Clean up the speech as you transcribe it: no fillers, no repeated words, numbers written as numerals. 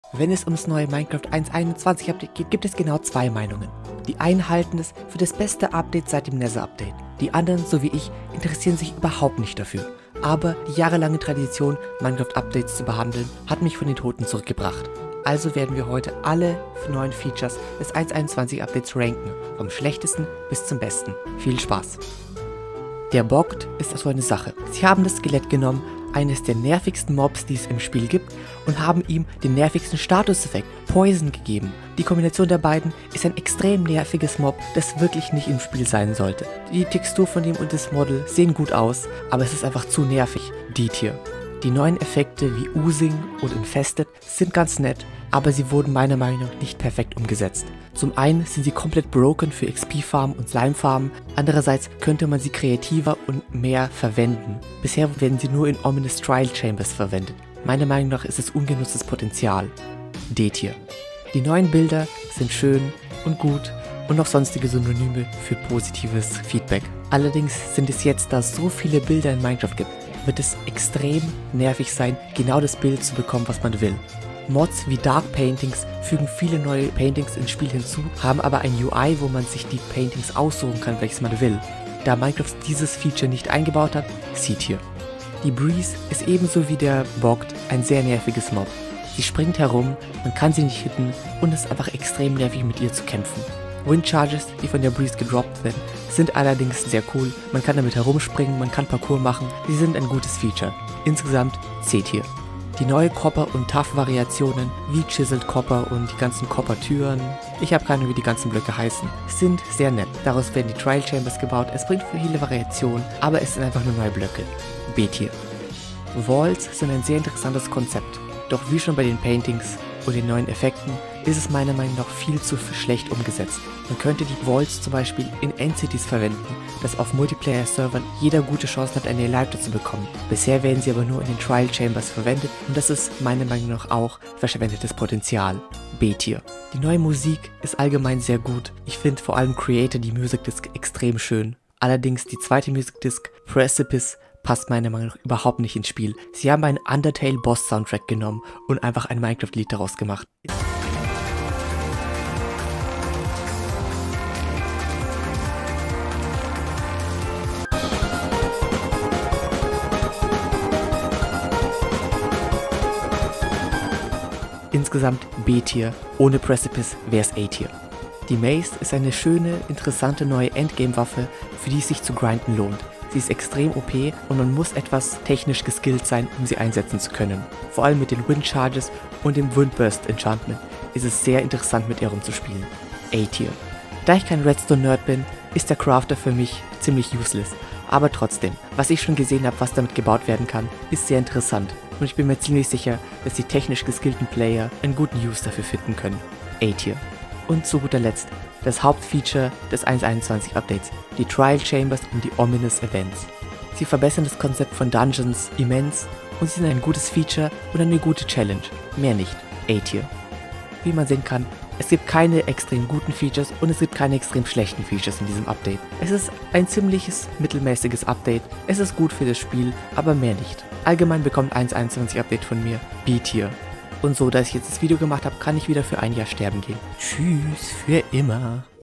Wenn es ums neue Minecraft 1.21 Update geht, gibt es genau zwei Meinungen. Die einen halten es für das beste Update seit dem Nether-Update. Die anderen, so wie ich, interessieren sich überhaupt nicht dafür. Aber die jahrelange Tradition, Minecraft-Updates zu behandeln, hat mich von den Toten zurückgebracht. Also werden wir heute alle neuen Features des 1.21 Updates ranken, vom schlechtesten bis zum besten. Viel Spaß! Der Bogged ist so eine Sache. Sie haben das Skelett genommen, eines der nervigsten Mobs, die es im Spiel gibt, und haben ihm den nervigsten Statuseffekt, Poison, gegeben. Die Kombination der beiden ist ein extrem nerviges Mob, das wirklich nicht im Spiel sein sollte. Die Textur von dem und das Model sehen gut aus, aber es ist einfach zu nervig. D-Tier. Die neuen Effekte wie Oozing und Infested sind ganz nett, aber sie wurden meiner Meinung nach nicht perfekt umgesetzt. Zum einen sind sie komplett broken für XP-Farmen und Slime-Farmen, andererseits könnte man sie kreativer und mehr verwenden. Bisher werden sie nur in Ominous Trial Chambers verwendet. Meiner Meinung nach ist es ungenutztes Potenzial. D-Tier. Die neuen Bilder sind schön und gut und noch sonstige Synonyme für positives Feedback. Allerdings sind es jetzt, da es so viele Bilder in Minecraft gibt, wird es extrem nervig sein, genau das Bild zu bekommen, was man will. Mods wie Dark Paintings fügen viele neue Paintings ins Spiel hinzu, haben aber ein UI, wo man sich die Paintings aussuchen kann, welches man will. Da Minecraft dieses Feature nicht eingebaut hat, C-Tier. Die Breeze ist ebenso wie der Bogged ein sehr nerviges Mob. Sie springt herum, man kann sie nicht hitten und es ist einfach extrem nervig, mit ihr zu kämpfen. Windcharges, die von der Breeze gedroppt werden, sind allerdings sehr cool. Man kann damit herumspringen, man kann Parkour machen. Sie sind ein gutes Feature. Insgesamt C-Tier. Die neue Copper- und Tuff-Variationen, wie Chiseled Copper und die ganzen Copper-Türen, ich habe keine Ahnung, wie die ganzen Blöcke heißen, sind sehr nett. Daraus werden die Trial Chambers gebaut. Es bringt viele Variationen, aber es sind einfach nur neue Blöcke. B-Tier. Walls sind ein sehr interessantes Konzept. Doch wie schon bei den Paintings und den neuen Effekten ist es meiner Meinung nach viel zu schlecht umgesetzt. Man könnte die Walls zum Beispiel in End-Cities verwenden, dass auf Multiplayer-Servern jeder gute Chance hat, eine Erlaubnis zu bekommen. Bisher werden sie aber nur in den Trial Chambers verwendet und das ist meiner Meinung nach auch verschwendetes Potenzial. B-Tier. Die neue Musik ist allgemein sehr gut. Ich finde vor allem Creator die Music Disc extrem schön. Allerdings die zweite Music Disc, Precipice, passt meiner Meinung nach überhaupt nicht ins Spiel. Sie haben einen Undertale Boss Soundtrack genommen und einfach ein Minecraft-Lied daraus gemacht. Insgesamt B-Tier, ohne Precipice wäre es A-Tier. Die Mace ist eine schöne, interessante neue Endgame-Waffe, für die es sich zu grinden lohnt. Sie ist extrem OP und man muss etwas technisch geskillt sein, um sie einsetzen zu können. Vor allem mit den Windcharges und dem Windburst Enchantment ist es sehr interessant, mit ihr rumzuspielen. A-Tier. Da ich kein Redstone-Nerd bin, ist der Crafter für mich ziemlich useless. Aber trotzdem, was ich schon gesehen habe, was damit gebaut werden kann, ist sehr interessant. Und ich bin mir ziemlich sicher, dass die technisch geskillten Player einen guten Use dafür finden können. A-Tier. Und zu guter Letzt, das Hauptfeature des 1.21 Updates, die Trial Chambers und die Ominous Events. Sie verbessern das Konzept von Dungeons immens und sie sind ein gutes Feature und eine gute Challenge. Mehr nicht. A-Tier. Wie man sehen kann, es gibt keine extrem guten Features und es gibt keine extrem schlechten Features in diesem Update. Es ist ein ziemliches mittelmäßiges Update, es ist gut für das Spiel, aber mehr nicht. Allgemein bekommt 1.21 Update von mir B-Tier. Und so, dass ich jetzt das Video gemacht habe, kann ich wieder für ein Jahr sterben gehen. Tschüss, für immer.